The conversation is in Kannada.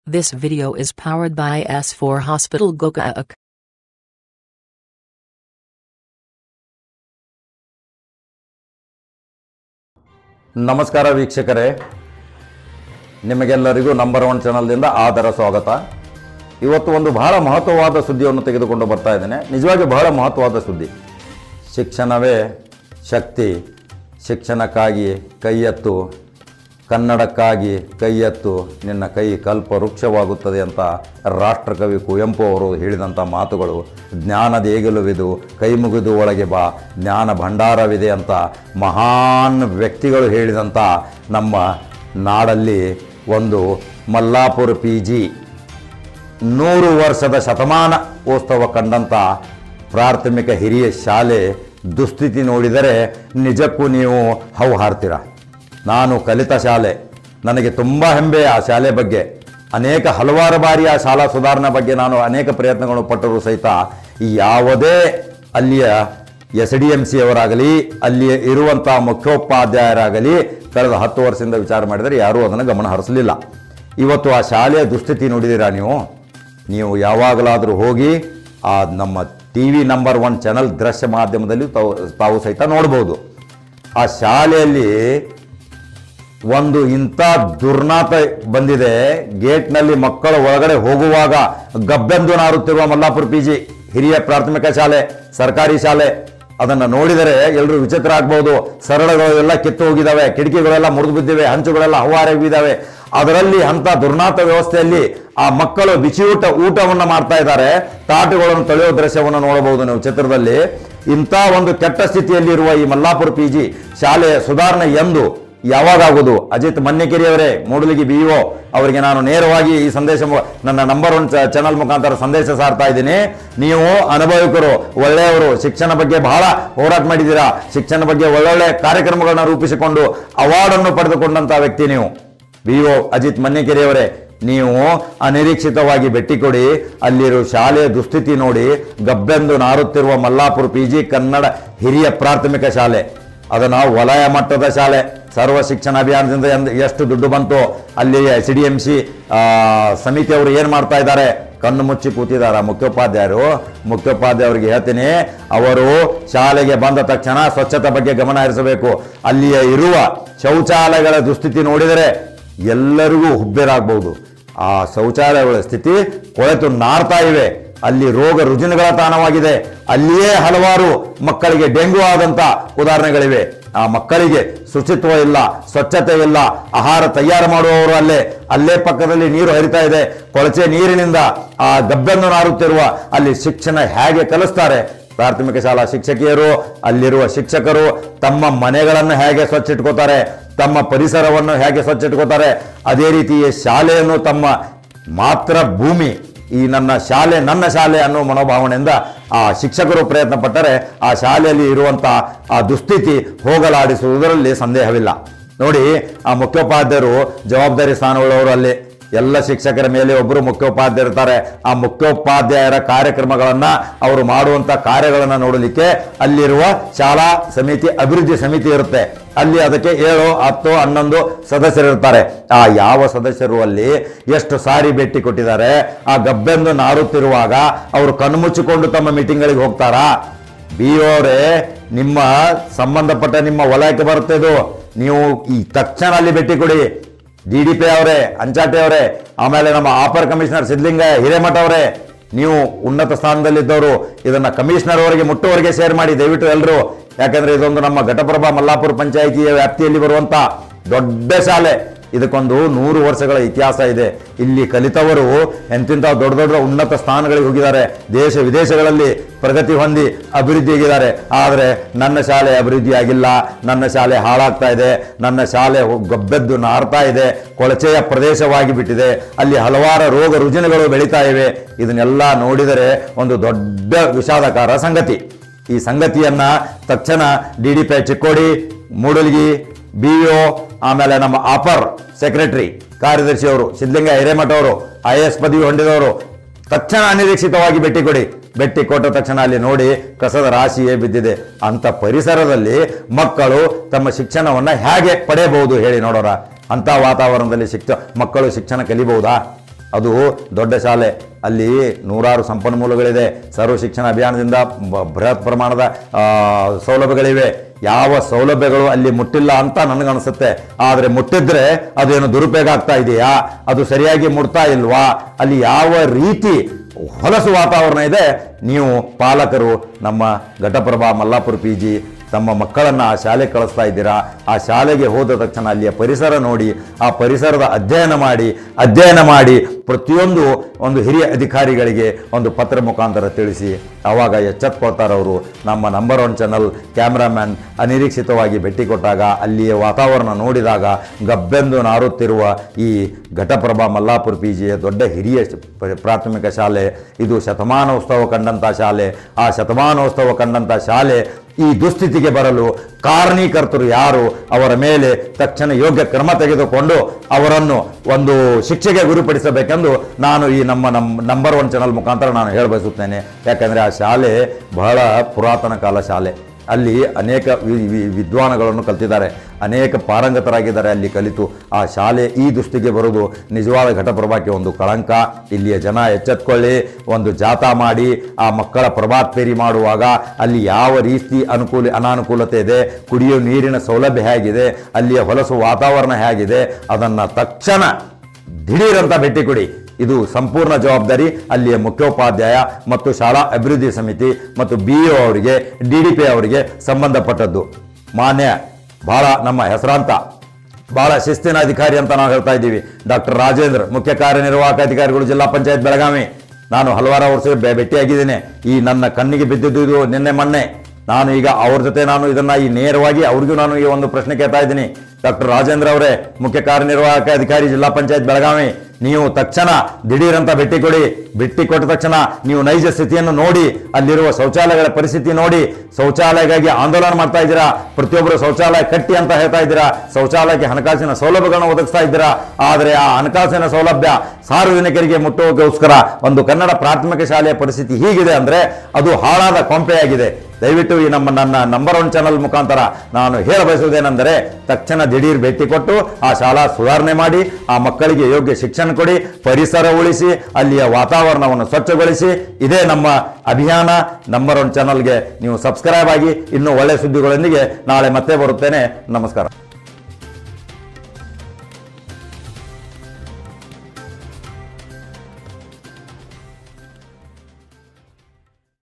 This video is powered by S4 Hospital Gokaak. ನಮಸ್ಕಾರ ವೀಕ್ಷಕರೇ, ನಿಮಗೆಲ್ಲರಿಗೂ ನಂಬರ್ 1 ಚಾನಲ್ದಿಂದ ಆದರ ಸ್ವಾಗತ. ಇವತ್ತು ಒಂದು ಬಹಳ ಮಹತ್ವವಾದ ಸುದ್ದಿಯನ್ನು ತೆಗೆದುಕೊಂಡು ಬರ್ತಾ ಇದ್ದೇನೆ. ನಿಜವಾಗಿ ಬಹಳ ಮಹತ್ವವಾದ ಸುದ್ದಿ. ಶಿಕ್ಷಣವೇ ಶಕ್ತಿ, ಶಿಕ್ಷಣಕ್ಕಾಗಿ ಕೈ ಎತ್ತು, ಕನ್ನಡಕ್ಕಾಗಿ ಕೈ ಎತ್ತು, ನಿನ್ನ ಕೈ ಕಲ್ಪವೃಕ್ಷವಾಗುತ್ತದೆ ಅಂತ ರಾಷ್ಟ್ರಕವಿ ಕುವೆಂಪು ಅವರು ಹೇಳಿದಂಥ ಮಾತುಗಳು. ಜ್ಞಾನದ ಏಗಲುವಿದು, ಕೈ ಮುಗಿದು ಒಳಗೆ ಬಾ, ಜ್ಞಾನ ಭಂಡಾರವಿದೆ ಅಂತ ಮಹಾನ್ ವ್ಯಕ್ತಿಗಳು ಹೇಳಿದಂಥ ನಮ್ಮ ನಾಡಲ್ಲಿ ಒಂದು ಮಲ್ಲಾಪುರ PG 100 ವರ್ಷದ ಶತಮಾನೋತ್ಸವ ಕಂಡಂಥ ಪ್ರಾಥಮಿಕ ಹಿರಿಯ ಶಾಲೆ ದುಸ್ಥಿತಿ ನೋಡಿದರೆ ನಿಜಕ್ಕೂ ನೀವು ಹೌಹಾರ್ತೀರ. ನಾನು ಕಲಿತ ಶಾಲೆ, ನನಗೆ ತುಂಬ ಹೆಮ್ಮೆ ಆ ಶಾಲೆ ಬಗ್ಗೆ. ಹಲವಾರು ಬಾರಿ ಆ ಶಾಲಾ ಸುಧಾರಣೆ ಬಗ್ಗೆ ನಾನು ಅನೇಕ ಪ್ರಯತ್ನಗಳು ಪಟ್ಟರೂ ಸಹಿತ ಯಾವುದೇ ಅಲ್ಲಿಯ SDMC ಅವರಾಗಲಿ, ಅಲ್ಲಿ ಇರುವಂಥ ಮುಖ್ಯೋಪಾಧ್ಯಾಯರಾಗಲಿ ಕಳೆದ 10 ವರ್ಷದಿಂದ ವಿಚಾರ ಮಾಡಿದರೆ ಯಾರೂ ಅದನ್ನು ಗಮನ ಹರಿಸಲಿಲ್ಲ. ಇವತ್ತು ಆ ಶಾಲೆಯ ದುಸ್ಥಿತಿ ನೋಡಿದ್ದೀರಾ ನೀವು ಯಾವಾಗಲಾದರೂ ಹೋಗಿ ಆ ನಮ್ಮ TV ನಂಬರ್ 1 ಚಾನಲ್ ದೃಶ್ಯ ಮಾಧ್ಯಮದಲ್ಲಿ ತಾವು ಸಹಿತ ನೋಡ್ಬೋದು. ಆ ಶಾಲೆಯಲ್ಲಿ ಒಂದು ಇಂಥ ದುರ್ನಾತ ಬಂದಿದೆ. ಗೇಟ್ನಲ್ಲಿ ಮಕ್ಕಳು ಒಳಗಡೆ ಹೋಗುವಾಗ ಗಬ್ಬೆಂದು ನಾರುತ್ತಿರುವ ಮಲ್ಲಾಪುರ PG ಹಿರಿಯ ಪ್ರಾಥಮಿಕ ಶಾಲೆ, ಸರ್ಕಾರಿ ಶಾಲೆ, ಅದನ್ನು ನೋಡಿದರೆ ಎಲ್ಲರೂ ವಿಚಿತ್ರ ಆಗ್ಬೋದು. ಸರಳಗಳೆಲ್ಲ ಕಿತ್ತು ಹೋಗಿದ್ದಾವೆ, ಕಿಟಕಿಗಳೆಲ್ಲ ಮುರಿದು ಬಿದ್ದಿವೆ, ಹಂಚುಗಳೆಲ್ಲ ಹವಾರಿದ್ದಾವೆ. ಅದರಲ್ಲಿ ಅಂಥ ದುರ್ನಾತ ವ್ಯವಸ್ಥೆಯಲ್ಲಿ ಆ ಮಕ್ಕಳು ಬಿಸಿ ಊಟವನ್ನು ಮಾಡ್ತಾ ಇದ್ದಾರೆ. ತಾಟುಗಳನ್ನು ತೊಳೆಯೋ ದೃಶ್ಯವನ್ನು ನೋಡಬಹುದು ನೀವು ಚಿತ್ರದಲ್ಲಿ. ಇಂಥ ಒಂದು ಕೆಟ್ಟ ಸ್ಥಿತಿಯಲ್ಲಿರುವ ಈ ಮಲ್ಲಾಪುರ PG ಶಾಲೆಯ ಸುಧಾರಣೆ ಎಂದು ಯಾವಾಗುವುದು? ಅಜಿತ್ ಮನ್ಯಕೆರೆಯವರೇ, ಮೂಡಲಗಿ BO ಅವರಿಗೆ ನಾನು ನೇರವಾಗಿ ಈ ಸಂದೇಶ ನನ್ನ ನಂಬರ್ 1 ಚಾನಲ್ ಮುಖಾಂತರ ಸಂದೇಶ ಸಾರ್ತಾ ಇದ್ದೀನಿ. ನೀವು ಅನುಭವಿಕರು, ಒಳ್ಳೆಯವರು, ಶಿಕ್ಷಣ ಬಗ್ಗೆ ಬಹಳ ಹೋರಾಟ ಮಾಡಿದ್ದೀರಾ, ಶಿಕ್ಷಣ ಬಗ್ಗೆ ಒಳ್ಳೊಳ್ಳೆ ಕಾರ್ಯಕ್ರಮಗಳನ್ನ ರೂಪಿಸಿಕೊಂಡು ಅವಾರ್ಡನ್ನು ಪಡೆದುಕೊಂಡಂತ ವ್ಯಕ್ತಿ ನೀವು. BO ಅಜಿತ್ ಮನ್ಯಕೆರೆಯವರೇ, ನೀವು ಅನಿರೀಕ್ಷಿತವಾಗಿ ಭೇಟಿ ಕೊಡಿ, ಅಲ್ಲಿರುವ ಶಾಲೆಯ ದುಸ್ಥಿತಿ ನೋಡಿ. ಗಬ್ಬೆಂದು ನಾರುತ್ತಿರುವ ಮಲ್ಲಾಪುರ PG ಕನ್ನಡ ಹಿರಿಯ ಪ್ರಾಥಮಿಕ ಶಾಲೆ, ಅದನ್ನು ವಲಯ ಮಟ್ಟದ ಶಾಲೆ, ಸರ್ವ ಶಿಕ್ಷಣ ಅಭಿಯಾನದಿಂದ ಎಷ್ಟು ದುಡ್ಡು ಬಂತು, ಅಲ್ಲಿ SDMC ಸಮಿತಿಯವರು ಏನು ಮಾಡ್ತಾ ಇದ್ದಾರೆ? ಕಣ್ಣು ಮುಚ್ಚಿ ಕೂತಿದ್ದಾರೆ ಮುಖ್ಯೋಪಾಧ್ಯಾಯರಿಗೆ ಹೇಳ್ತೀನಿ, ಅವರು ಶಾಲೆಗೆ ಬಂದ ತಕ್ಷಣ ಸ್ವಚ್ಛತೆ ಬಗ್ಗೆ ಗಮನ ಹರಿಸಬೇಕು. ಅಲ್ಲಿಯ ಇರುವ ಶೌಚಾಲಯಗಳ ದುಸ್ಥಿತಿ ನೋಡಿದರೆ ಎಲ್ಲರಿಗೂ ಹುಬ್ಬೇರಾಗಬಹುದು. ಆ ಶೌಚಾಲಯಗಳ ಸ್ಥಿತಿ ಕೊಳೆತು ನಾರ್ತಾ ಇವೆ. ಅಲ್ಲಿ ರೋಗ ರುಜಿನಗಳ ತಾಣವಾಗಿದೆ. ಅಲ್ಲಿಯೇ ಹಲವಾರು ಮಕ್ಕಳಿಗೆ ಡೆಂಗು ಆದಂತ ಉದಾಹರಣೆಗಳಿವೆ. ಆ ಮಕ್ಕಳಿಗೆ ಶುಚಿತ್ವ ಇಲ್ಲ, ಸ್ವಚ್ಛತೆ ಇಲ್ಲ, ಆಹಾರ ತಯಾರು ಮಾಡುವವರು ಅಲ್ಲೇ ಪಕ್ಕದಲ್ಲಿ ನೀರು ಹರಿತಾ ಇದೆ. ಕೊಳಚೆ ನೀರಿನಿಂದ ಆ ಗಬ್ಬೆಂದು ನಾರುತ್ತಿರುವ ಅಲ್ಲಿ ಶಿಕ್ಷಣ ಹೇಗೆ ಕಲಿಸ್ತಾರೆ? ಪ್ರಾಥಮಿಕ ಶಾಲಾ ಶಿಕ್ಷಕಿಯರು, ಅಲ್ಲಿರುವ ಶಿಕ್ಷಕರು ತಮ್ಮ ಮನೆಗಳನ್ನು ಹೇಗೆ ಸ್ವಚ್ಛ ಇಟ್ಕೋತಾರೆ, ತಮ್ಮ ಪರಿಸರವನ್ನು ಹೇಗೆ ಸ್ವಚ್ಛ ಇಟ್ಕೋತಾರೆ, ಅದೇ ರೀತಿ ಶಾಲೆಯನ್ನು ತಮ್ಮ ಮಾತ್ರ ಭೂಮಿ, ಈ ನನ್ನ ಶಾಲೆ ಅನ್ನೋ ಮನೋಭಾವನೆಯಿಂದ ಆ ಶಿಕ್ಷಕರು ಪ್ರಯತ್ನ ಪಟ್ಟರೆ ಆ ಶಾಲೆಯಲ್ಲಿ ಇರುವಂಥ ಆ ದುಸ್ಥಿತಿ ಹೋಗಲಾಡಿಸುವುದರಲ್ಲಿ ಸಂದೇಹವಿಲ್ಲ. ನೋಡಿ, ಆ ಮುಖ್ಯೋಪಾಧ್ಯಾಯರು ಜವಾಬ್ದಾರಿ ಸ್ಥಾನವುಳ್ಳವರು. ಅಲ್ಲಿ ಎಲ್ಲ ಶಿಕ್ಷಕರ ಮೇಲೆ ಒಬ್ಬರು ಮುಖ್ಯೋಪಾಧ್ಯಾಯರು ಇರ್ತಾರೆ. ಆ ಮುಖ್ಯೋಪಾಧ್ಯಾಯರ ಕಾರ್ಯಕ್ರಮಗಳನ್ನು, ಅವರು ಮಾಡುವಂಥ ಕಾರ್ಯಗಳನ್ನು ನೋಡಲಿಕ್ಕೆ ಅಲ್ಲಿರುವ ಶಾಲಾ ಸಮಿತಿ, ಅಭಿವೃದ್ಧಿ ಸಮಿತಿ ಇರುತ್ತೆ. ಅಲ್ಲಿ ಅದಕ್ಕೆ 7, 10, 11 ಸದಸ್ಯರಿರ್ತಾರೆ. ಆ ಯಾವ ಸದಸ್ಯರು ಅಲ್ಲಿ ಎಷ್ಟು ಸಾರಿ ಭೇಟಿ ಕೊಟ್ಟಿದ್ದಾರೆ? ಆ ಗಬ್ಬೆಂದು ನಾರುತ್ತಿರುವಾಗ ಅವರು ಕಣ್ಮುಚ್ಚಿಕೊಂಡು ತಮ್ಮ ಮೀಟಿಂಗ್ಗಳಿಗೆ ಹೋಗ್ತಾರಾ? BO ಅವರೇ, ನಿಮ್ಮ ಸಂಬಂಧಪಟ್ಟ ನಿಮ್ಮ ವಲಯಕ್ಕೆ ಬರುತ್ತೆ ಇದು. ನೀವು ಈ ತಕ್ಷಣ ಅಲ್ಲಿ ಭೇಟಿ ಕೊಡಿ. DDP ಅವರೇ, ಅಂಚಾಟೆ ಅವರೇ, ಆಮೇಲೆ ನಮ್ಮ ಅಪರ್ ಕಮಿಷನರ್ ಸಿದ್ಲಿಂಗ ಹಿರೇಮಠ ಅವರೇ, ನೀವು ಉನ್ನತ ಸ್ಥಾನದಲ್ಲಿದ್ದವರು, ಇದನ್ನ ಕಮಿಷನರ್ ಅವರಿಗೆ ಮುಟ್ಟುವವರೆಗೆ ಶೇರ್ ಮಾಡಿ ದಯವಿಟ್ಟು ಎಲ್ಲರೂ. ಯಾಕಂದ್ರೆ ಇದೊಂದು ನಮ್ಮ ಘಟಪ್ರಭಾ ಮಲ್ಲಾಪುರ ಪಂಚಾಯಿತಿಯ ವ್ಯಾಪ್ತಿಯಲ್ಲಿ ಬರುವಂತ ದೊಡ್ಡ ಶಾಲೆ. ಇದಕ್ಕೊಂದು 100 ವರ್ಷಗಳ ಇತಿಹಾಸ ಇದೆ. ಇಲ್ಲಿ ಕಲಿತವರು ಎಂತಿಂತ ದೊಡ್ಡ ಉನ್ನತ ಸ್ಥಾನಗಳಿಗೆ ಹೋಗಿದ್ದಾರೆ, ದೇಶ ವಿದೇಶಗಳಲ್ಲಿ ಪ್ರಗತಿ ಹೊಂದಿ ಅಭಿವೃದ್ಧಿ ಆಗಿದ್ದಾರೆ. ಆದರೆ ನನ್ನ ಶಾಲೆ ಅಭಿವೃದ್ಧಿ ಆಗಿಲ್ಲ, ನನ್ನ ಶಾಲೆ ಹಾಳಾಗ್ತಾ ಇದೆ, ನನ್ನ ಶಾಲೆ ಗಬ್ಬೆದ್ದು ನಾರ್ತಾ ಇದೆ, ಕೊಳಚೆಯ ಪ್ರದೇಶವಾಗಿ ಬಿಟ್ಟಿದೆ, ಅಲ್ಲಿ ಹಲವಾರು ರೋಗ ರುಜಿನಗಳು ಬೆಳೀತಾ ಇವೆ. ಇದನ್ನೆಲ್ಲ ನೋಡಿದರೆ ಒಂದು ದೊಡ್ಡ ವಿಷಾದಕರ ಸಂಗತಿ. ಈ ಸಂಗತಿಯನ್ನ ತಕ್ಷಣ DDP ಚಿಕ್ಕೋಡಿ, ಮೂಡಲಗಿ BO, ಆಮೇಲೆ ನಮ್ಮ ಅಪರ್ ಸೆಕ್ರೆಟರಿ ಕಾರ್ಯದರ್ಶಿಯವರು ಸಿದ್ಲಿಂಗ ಹಿರೇಮಠ ಅವರು, IAS ಪದವಿ ಹೊಂದಿದವರು, ತಕ್ಷಣ ಅನಿರೀಕ್ಷಿತವಾಗಿ ಭೇಟಿ ಕೊಡಿ. ಭೇಟಿ ಕೊಟ್ಟ ತಕ್ಷಣ ಅಲ್ಲಿ ನೋಡಿ ಕಸದ ರಾಶಿಯೇ ಬಿದ್ದಿದೆ. ಅಂತ ಪರಿಸರದಲ್ಲಿ ಮಕ್ಕಳು ತಮ್ಮ ಶಿಕ್ಷಣವನ್ನು ಹೇಗೆ ಪಡೆಯಬಹುದು ಹೇಳಿ ನೋಡೋಣ? ಅಂತ ವಾತಾವರಣದಲ್ಲಿ ಮಕ್ಕಳು ಶಿಕ್ಷಣ ಕಲಿಬಹುದಾ? ಅದು ದೊಡ್ಡ ಶಾಲೆ, ಅಲ್ಲಿ ನೂರಾರು ಸಂಪನ್ಮೂಲಗಳಿದೆ. ಸರ್ವ ಶಿಕ್ಷಣ ಅಭಿಯಾನದಿಂದ ಬೃಹತ್ ಪ್ರಮಾಣದ ಸೌಲಭ್ಯಗಳಿವೆ. ಯಾವ ಸೌಲಭ್ಯಗಳು ಅಲ್ಲಿ ಮುಟ್ಟಿಲ್ಲ ಅಂತ ನನಗನ್ಸುತ್ತೆ. ಆದರೆ ಮುಟ್ಟಿದ್ರೆ ಅದೇನು ದುರುಪಯೋಗ ಆಗ್ತಾ ಇದೆಯಾ, ಅದು ಸರಿಯಾಗಿ ಮುಟ್ತಾ ಇಲ್ವಾ, ಅಲ್ಲಿ ಯಾವ ರೀತಿ ಹೊಲಸು ವಾತಾವರಣ ಇದೆ. ನೀವು ಪಾಲಕರು ನಮ್ಮ ಘಟಪ್ರಭಾ ಮಲ್ಲಾಪುರ PG ತಮ್ಮ ಮಕ್ಕಳನ್ನು ಆ ಶಾಲೆಗೆ ಕಳಿಸ್ತಾ ಇದ್ದೀರಾ. ಆ ಶಾಲೆಗೆ ಹೋದ ತಕ್ಷಣ ಅಲ್ಲಿಯ ಪರಿಸರ ನೋಡಿ, ಆ ಪರಿಸರದ ಅಧ್ಯಯನ ಮಾಡಿ ಪ್ರತಿಯೊಂದು ಒಂದು ಹಿರಿಯ ಅಧಿಕಾರಿಗಳಿಗೆ ಒಂದು ಪತ್ರ ಮುಖಾಂತರ ತಿಳಿಸಿ. ಆವಾಗ ಎಚ್ಚೆತ್ಕೊಳ್ತಾರವರು. ನಮ್ಮ ನಂಬರ್ 1 ಚಾನಲ್ ಕ್ಯಾಮ್ರಾಮ್ಯಾನ್ ಅನಿರೀಕ್ಷಿತವಾಗಿ ಭೇಟಿ ಕೊಟ್ಟಾಗ ಅಲ್ಲಿಯ ವಾತಾವರಣ ನೋಡಿದಾಗ ಗಬ್ಬೆಂದು ನಾರುತ್ತಿರುವ ಈ ಘಟಪ್ರಭಾ ಮಲ್ಲಾಪುರ PGಯ ದೊಡ್ಡ ಹಿರಿಯ ಪ್ರಾಥಮಿಕ ಶಾಲೆ, ಇದು ಶತಮಾನೋತ್ಸವ ಕಂಡಂಥ ಶಾಲೆ. ಆ ಶತಮಾನೋತ್ಸವ ಕಂಡಂಥ ಶಾಲೆ ಈ ದುಸ್ಥಿತಿಗೆ ಬರಲು ಕಾರಣೀಕರ್ತರು ಯಾರು, ಅವರ ಮೇಲೆ ತಕ್ಷಣ ಯೋಗ್ಯ ಕ್ರಮ ತೆಗೆದುಕೊಂಡು ಅವರನ್ನು ಒಂದು ಶಿಕ್ಷೆಗೆ ಗುರಿಪಡಿಸಬೇಕೆಂದು ನಾನು ಈ ನಮ್ಮ ನಂಬರ್ 1 ಚಾನಲ್ ಮುಖಾಂತರ ನಾನು ಹೇಳಬಯಸುತ್ತೇನೆ. ಯಾಕಂದರೆ ಆ ಶಾಲೆ ಬಹಳ ಪುರಾತನ ಕಾಲ ಶಾಲೆ. ಅಲ್ಲಿ ಅನೇಕ ವಿದ್ವಾನಗಳನ್ನು ಕಲಿತಿದ್ದಾರೆ, ಅನೇಕ ಪಾರಂಗತರಾಗಿದ್ದಾರೆ ಅಲ್ಲಿ ಕಲಿತು. ಆ ಶಾಲೆ ಈ ದುಸ್ಥಿತಿಗೆ ಬರೋದು ನಿಜವಾದ ಘಟಪ್ರಭಾಕ್ಕೆ ಒಂದು ಕಳಂಕ. ಇಲ್ಲಿಯ ಜನ ಎಚ್ಚೆತ್ಕೊಳ್ಳಿ. ಒಂದು ಜಾಥಾ ಮಾಡಿ ಆ ಮಕ್ಕಳ ಪ್ರಭಾತ್ ಫೇರಿ ಮಾಡುವಾಗ ಅಲ್ಲಿ ಯಾವ ರೀತಿ ಅನಾನುಕೂಲತೆ ಇದೆ, ಕುಡಿಯೋ ನೀರಿನ ಸೌಲಭ್ಯ ಹೇಗಿದೆ, ಅಲ್ಲಿಯ ಹೊಲಸು ವಾತಾವರಣ ಹೇಗಿದೆ, ಅದನ್ನು ತಕ್ಷಣ ದಿಢೀರಂತ ಭೇಟಿ ಕೊಡಿ. ಇದು ಸಂಪೂರ್ಣ ಜವಾಬ್ದಾರಿ ಅಲ್ಲಿಯ ಮುಖ್ಯೋಪಾಧ್ಯಾಯ ಮತ್ತು ಶಾಲಾ ಅಭಿವೃದ್ಧಿ ಸಮಿತಿ ಮತ್ತು BO ಅವರಿಗೆ, DDP ಅವರಿಗೆ ಸಂಬಂಧಪಟ್ಟದ್ದು. ಮಾನ್ಯ ಭಾಳ ನಮ್ಮ ಹೆಸರಾಂತ ಭಾಳ ಶಿಸ್ತಿನ ಅಧಿಕಾರಿ ಅಂತ ನಾವು ಹೇಳ್ತಾ ಇದ್ದೀವಿ ಡಾಕ್ಟರ್ ರಾಜೇಂದ್ರ, ಮುಖ್ಯ ಕಾರ್ಯನಿರ್ವಾಹಕ ಅಧಿಕಾರಿಗಳು, ಜಿಲ್ಲಾ ಪಂಚಾಯತ್ ಬೆಳಗಾವಿ. ನಾನು ಹಲವಾರು ವರ್ಷ ಭೇಟಿಯಾಗಿದ್ದೇನೆ. ಈ ನನ್ನ ಕಣ್ಣಿಗೆ ಬಿದ್ದಿದ್ದು ಇದು ನಿನ್ನೆ ಮೊನ್ನೆ. ನಾನು ಈಗ ಅವ್ರ ಜೊತೆ ಈ ನೇರವಾಗಿ ಅವ್ರಿಗೂ ನಾನು ಈ ಒಂದು ಪ್ರಶ್ನೆ ಕೇಳ್ತಾ ಇದ್ದೀನಿ. ಡಾಕ್ಟರ್ ರಾಜೇಂದ್ರ ಅವರೇ, ಮುಖ್ಯ ಕಾರ್ಯನಿರ್ವಾಹಕ ಅಧಿಕಾರಿ, ಜಿಲ್ಲಾ ಪಂಚಾಯತ್ ಬೆಳಗಾವಿ, ನೀವು ತಕ್ಷಣ ದಿಢೀರಂತ ಭೇಟಿ ಕೊಡಿ. ಭೇಟಿ ಕೊಟ್ಟ ತಕ್ಷಣ ನೀವು ನೈಜ ಸ್ಥಿತಿಯನ್ನು ನೋಡಿ, ಅಲ್ಲಿರುವ ಶೌಚಾಲಯಗಳ ಪರಿಸ್ಥಿತಿ ನೋಡಿ. ಶೌಚಾಲಯಕ್ಕಾಗಿ ಆಂದೋಲನ ಮಾಡ್ತಾ ಇದ್ದೀರಾ, ಪ್ರತಿಯೊಬ್ಬರು ಶೌಚಾಲಯ ಕಟ್ಟಿ ಅಂತ ಹೇಳ್ತಾ ಇದ್ದೀರಾ, ಶೌಚಾಲಯಕ್ಕೆ ಹಣಕಾಸಿನ ಸೌಲಭ್ಯಗಳನ್ನು ಒದಗಿಸ್ತಾ ಇದ್ದೀರಾ. ಆದರೆ ಆ ಹಣಕಾಸಿನ ಸೌಲಭ್ಯ ಸಾರ್ವಜನಿಕರಿಗೆ ಮುಟ್ಟುವುದಕ್ಕೋಸ್ಕರ ಒಂದು ಕನ್ನಡ ಪ್ರಾಥಮಿಕ ಶಾಲೆಯ ಪರಿಸ್ಥಿತಿ ಹೀಗಿದೆ ಅಂದರೆ ಅದು ಹಾಳಾದ ಕೊಂಪೆಯಾಗಿದೆ. ದಯವಿಟ್ಟು ಈ ನನ್ನ ನಂಬರ್ 1 ಚಾನಲ್ ಮುಖಾಂತರ ನಾನು ಹೇಳಬಯಸುವುದೇನೆಂದರೆ, ತಕ್ಷಣ ದಿಢೀರ್ ಭೇಟಿ ಕೊಟ್ಟು ಆ ಶಾಲಾ ಸುಧಾರಣೆ ಮಾಡಿ, ಆ ಮಕ್ಕಳಿಗೆ ಯೋಗ್ಯ ಶಿಕ್ಷಣ ಕೊಡಿ, ಪರಿಸರ ಉಳಿಸಿ, ಅಲ್ಲಿಯ ವಾತಾವರಣವನ್ನು ಸ್ವಚ್ಛಗೊಳಿಸಿ. ಇದೇ ನಮ್ಮ ಅಭಿಯಾನ. ನಂಬರ್ 1 ಚಾನಲ್ಗೆ ನೀವು ಸಬ್ಸ್ಕ್ರೈಬ್ ಆಗಿ. ಇನ್ನೂ ಒಳ್ಳೆಯ ಸುದ್ದಿಗಳೊಂದಿಗೆ ನಾಳೆ ಮತ್ತೆ ಬರುತ್ತೇನೆ. ನಮಸ್ಕಾರ.